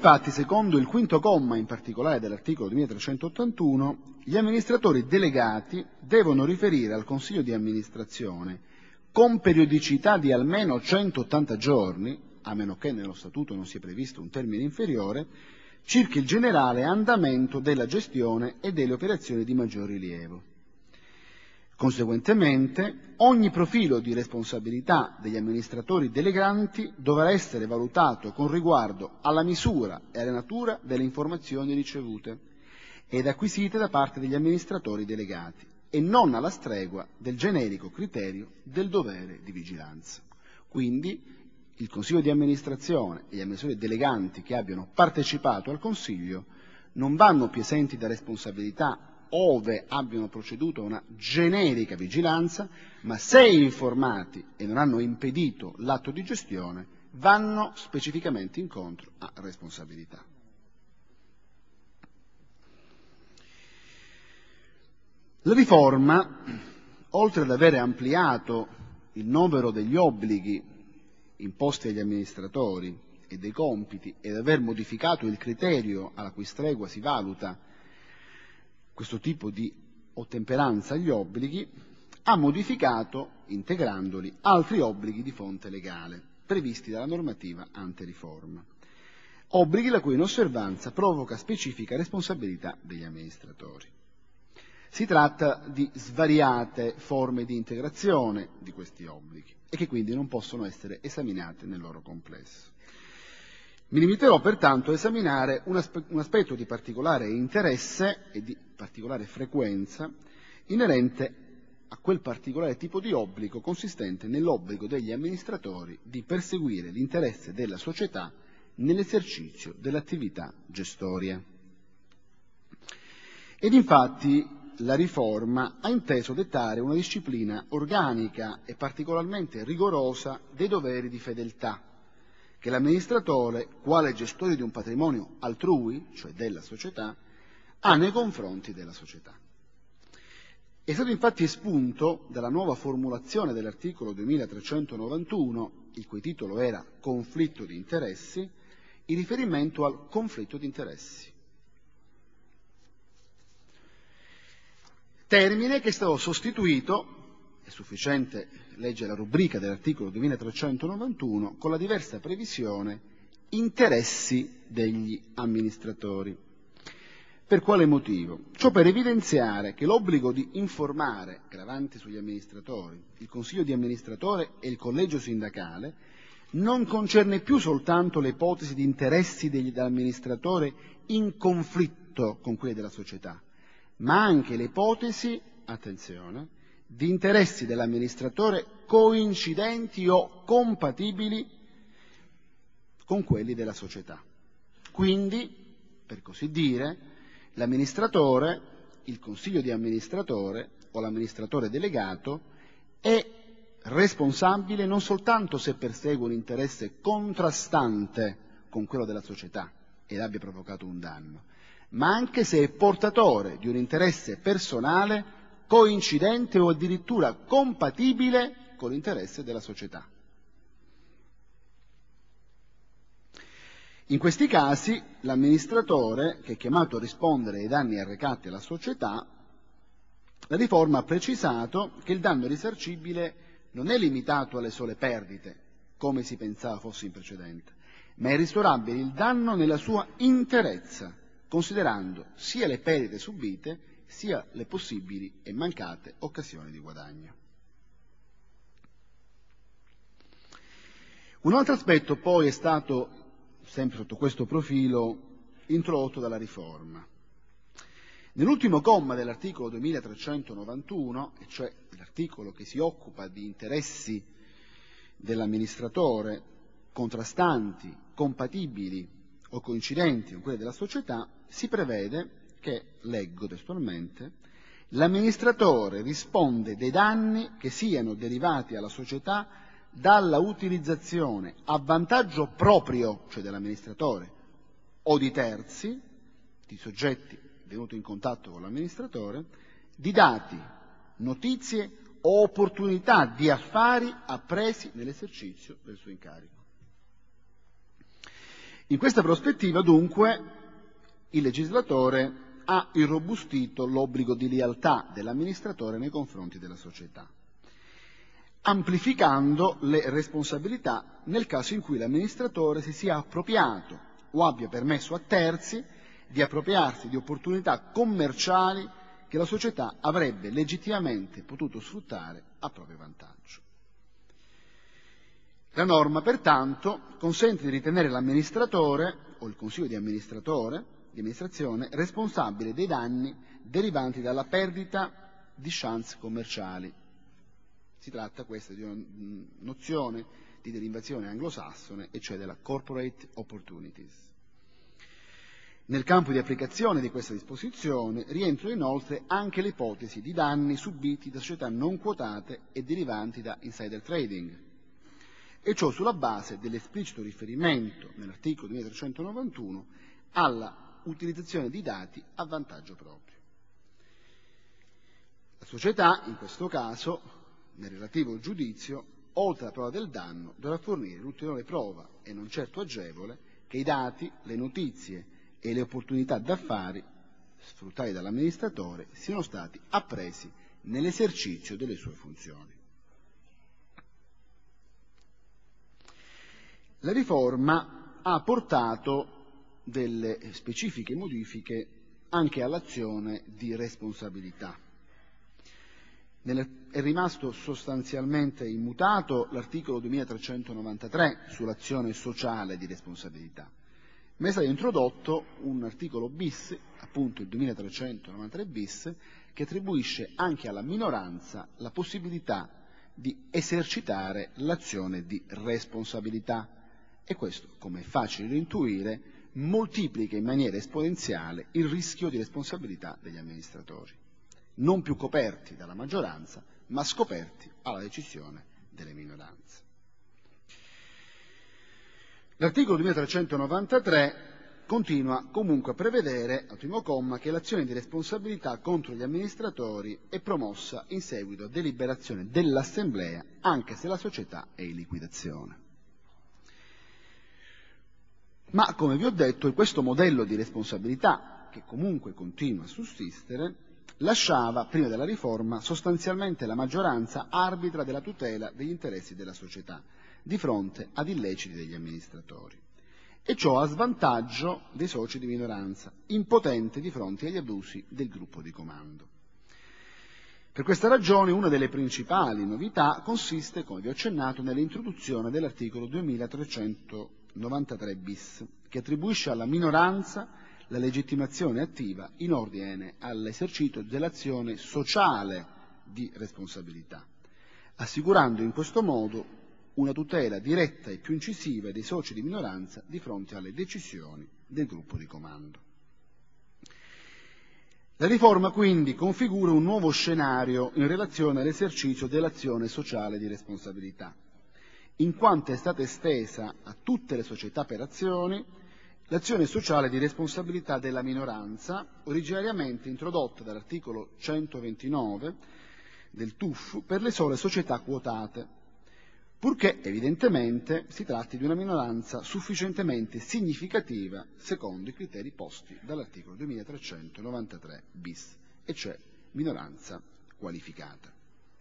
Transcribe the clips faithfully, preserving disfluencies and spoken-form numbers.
Infatti, secondo il quinto comma in particolare dell'articolo duemilatrecentottantuno, gli amministratori delegati devono riferire al Consiglio di amministrazione con periodicità di almeno centottanta giorni, a meno che nello Statuto non sia previsto un termine inferiore, circa il generale andamento della gestione e delle operazioni di maggior rilievo. Conseguentemente, ogni profilo di responsabilità degli amministratori deleganti dovrà essere valutato con riguardo alla misura e alla natura delle informazioni ricevute ed acquisite da parte degli amministratori delegati e non alla stregua del generico criterio del dovere di vigilanza. Quindi il Consiglio di amministrazione e gli amministratori deleganti che abbiano partecipato al Consiglio non vanno più esenti da responsabilità ove abbiano proceduto a una generica vigilanza, ma se informati e non hanno impedito l'atto di gestione, vanno specificamente incontro a responsabilità. La riforma, oltre ad avere ampliato il novero degli obblighi imposti agli amministratori e dei compiti ed aver modificato il criterio alla cui stregua si valuta questo tipo di ottemperanza agli obblighi, ha modificato, integrandoli, altri obblighi di fonte legale previsti dalla normativa anteriforma. Obblighi la cui inosservanza provoca specifica responsabilità degli amministratori. Si tratta di svariate forme di integrazione di questi obblighi e che quindi non possono essere esaminate nel loro complesso. Mi limiterò pertanto a esaminare un, aspe- un aspetto di particolare interesse e di particolare frequenza inerente a quel particolare tipo di obbligo consistente nell'obbligo degli amministratori di perseguire l'interesse della società nell'esercizio dell'attività gestoria. Ed infatti la riforma ha inteso dettare una disciplina organica e particolarmente rigorosa dei doveri di fedeltà che l'amministratore, quale gestore di un patrimonio altrui, cioè della società, ha nei confronti della società. È stato infatti espunto dalla nuova formulazione dell'articolo duemilatrecentonovantuno, il cui titolo era conflitto di interessi, il riferimento al conflitto di interessi. Termine che è stato sostituito, è sufficiente leggere la rubrica dell'articolo duemilatrecentonovantuno, con la diversa previsione interessi degli amministratori. Per quale motivo? Ciò per evidenziare che l'obbligo di informare, gravante sugli amministratori, il Consiglio di amministratore e il collegio sindacale, non concerne più soltanto le ipotesi di interessi dell'amministratore in conflitto con quelli della società, ma anche le ipotesi, attenzione, di interessi dell'amministratore coincidenti o compatibili con quelli della società. Quindi, per così dire, l'amministratore, il consiglio di amministratore o l'amministratore delegato è responsabile non soltanto se persegue un interesse contrastante con quello della società ed abbia provocato un danno, ma anche se è portatore di un interesse personale coincidente o addirittura compatibile con l'interesse della società. In questi casi l'amministratore, che è chiamato a rispondere ai danni arrecati alla società, la riforma ha precisato che il danno risarcibile non è limitato alle sole perdite, come si pensava fosse in precedenza, ma è ristorabile il danno nella sua interezza, considerando sia le perdite subite sia le possibili e mancate occasioni di guadagno. Un altro aspetto poi è stato, sempre sotto questo profilo, introdotto dalla riforma. Nell'ultimo comma dell'articolo duemilatrecentonovantuno, e cioè l'articolo che si occupa di interessi dell'amministratore contrastanti, compatibili o coincidenti con quelli della società, si prevede che, leggo testualmente, l'amministratore risponde dei danni che siano derivati alla società dalla utilizzazione a vantaggio proprio, cioè dell'amministratore, o di terzi, di soggetti venuti in contatto con l'amministratore, di dati, notizie o opportunità di affari appresi nell'esercizio del suo incarico. In questa prospettiva, dunque, il legislatore ha irrobustito l'obbligo di lealtà dell'amministratore nei confronti della società, amplificando le responsabilità nel caso in cui l'amministratore si sia appropriato o abbia permesso a terzi di appropriarsi di opportunità commerciali che la società avrebbe legittimamente potuto sfruttare a proprio vantaggio. La norma, pertanto, consente di ritenere l'amministratore o il consiglio di amministratore di amministrazione responsabile dei danni derivanti dalla perdita di chance commerciali. Si tratta questa di una nozione di derivazione anglosassone, e cioè della corporate opportunities. Nel campo di applicazione di questa disposizione rientrano inoltre anche le ipotesi di danni subiti da società non quotate e derivanti da insider trading, e ciò sulla base dell'esplicito riferimento nell'articolo duemilatrecentonovantuno alla utilizzazione di dati a vantaggio proprio. La società, in questo caso, nel relativo giudizio, oltre alla prova del danno, dovrà fornire l'ulteriore prova, e non certo agevole, che i dati, le notizie e le opportunità d'affari sfruttati dall'amministratore siano stati appresi nell'esercizio delle sue funzioni. La riforma ha portato delle specifiche modifiche anche all'azione di responsabilità. È rimasto sostanzialmente immutato l'articolo duemilatrecentonovantatré sull'azione sociale di responsabilità, ma è stato introdotto un articolo bis, appunto il duemilatrecentonovantatré bis, che attribuisce anche alla minoranza la possibilità di esercitare l'azione di responsabilità, e questo, come è facile da intuire, moltiplica in maniera esponenziale il rischio di responsabilità degli amministratori, non più coperti dalla maggioranza, ma scoperti alla decisione delle minoranze. L'articolo duemilatrecentonovantatré continua comunque a prevedere, al primo comma, che l'azione di responsabilità contro gli amministratori è promossa in seguito a deliberazione dell'Assemblea, anche se la società è in liquidazione. Ma, come vi ho detto, questo modello di responsabilità, che comunque continua a sussistere, lasciava, prima della riforma, sostanzialmente la maggioranza arbitra della tutela degli interessi della società di fronte ad illeciti degli amministratori, e ciò a svantaggio dei soci di minoranza, impotente di fronte agli abusi del gruppo di comando. Per questa ragione una delle principali novità consiste, come vi ho accennato, nell'introduzione dell'articolo duemilatrecentonovantatré bis, che attribuisce alla minoranza la legittimazione attiva in ordine all'esercizio dell'azione sociale di responsabilità, assicurando in questo modo una tutela diretta e più incisiva dei soci di minoranza di fronte alle decisioni del gruppo di comando. La riforma quindi configura un nuovo scenario in relazione all'esercizio dell'azione sociale di responsabilità, in quanto è stata estesa a tutte le società per azioni l'azione sociale di responsabilità della minoranza, originariamente introdotta dall'articolo centoventinove del T U F per le sole società quotate, purché evidentemente si tratti di una minoranza sufficientemente significativa secondo i criteri posti dall'articolo duemilatrecentonovantatré bis, e cioè minoranza qualificata.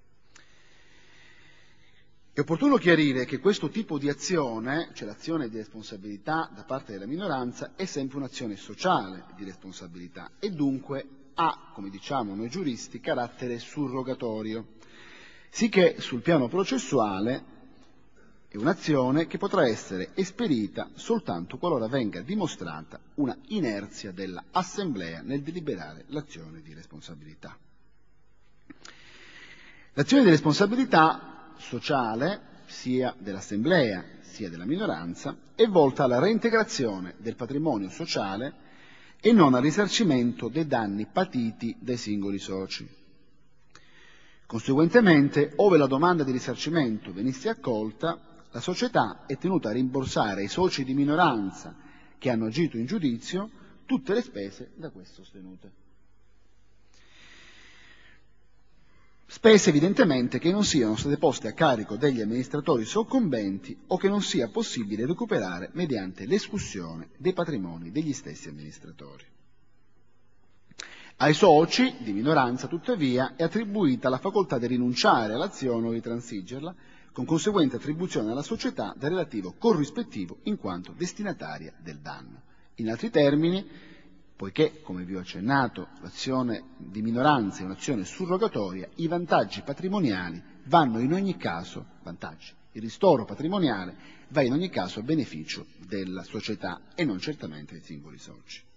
È opportuno chiarire che questo tipo di azione, cioè l'azione di responsabilità da parte della minoranza, è sempre un'azione sociale di responsabilità e dunque ha, come diciamo noi giuristi, carattere surrogatorio, sicché sul piano processuale è un'azione che potrà essere esperita soltanto qualora venga dimostrata una inerzia dell'Assemblea nel deliberare l'azione di responsabilità. L'azione di responsabilità sociale, sia dell'Assemblea sia della minoranza, è volta alla reintegrazione del patrimonio sociale e non al risarcimento dei danni patiti dai singoli soci. Conseguentemente, ove la domanda di risarcimento venisse accolta, la società è tenuta a rimborsare ai soci di minoranza che hanno agito in giudizio tutte le spese da questo sostenute. spese evidentemente che non siano state poste a carico degli amministratori soccombenti o che non sia possibile recuperare mediante l'escussione dei patrimoni degli stessi amministratori. Ai soci di minoranza, tuttavia, è attribuita la facoltà di rinunciare all'azione o di transigerla, con conseguente attribuzione alla società del relativo corrispettivo in quanto destinataria del danno. In altri termini, poiché, come vi ho accennato, l'azione di minoranza è un'azione surrogatoria, i vantaggi patrimoniali vanno in ogni caso, vantaggi, il ristoro patrimoniale va in ogni caso a beneficio della società e non certamente dei singoli soci.